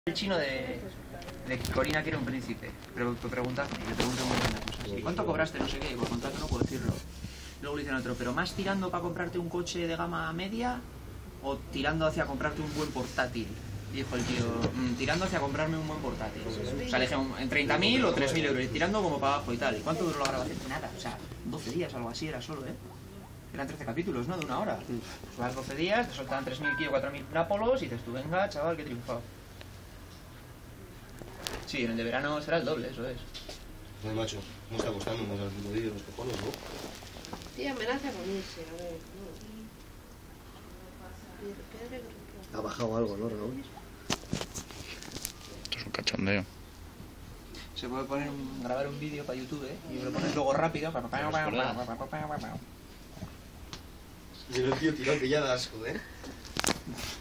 El chino de que Corina quiere un príncipe, pero te preguntas, le pregunto un montón de cosas. ¿Y cuánto cobraste? No sé qué, por contrato no puedo decirlo. Luego le dicen otro, ¿pero más tirando para comprarte un coche de gama media o tirando hacia comprarte un buen portátil? Y dijo el tío, tirando hacia comprarme un buen portátil. O sea, le dije, en 30.000 o 3.000 euros, y tirando como para abajo y tal. ¿Y cuánto duró la grabación? Nada, o sea, 12 días, algo así era solo, ¿eh? Eran 13 capítulos, ¿no? De una hora. Pues vas 12 días, te soltaban 3.000 o 4.000 nápolos y dices tú, venga, chaval, que he triunfado. Sí, en el de verano será el doble, eso es. No, macho, no está costando más al último vídeo los cojones, ¿no? Sí, amenaza con irse, a ver. No. Ha bajado algo, ¿no, Raúl? Esto es un cachondeo. Se puede poner grabar un vídeo para YouTube, ¿eh? Y lo pones luego rápido. Si no, tío, tirado que ya da asco, ¿eh?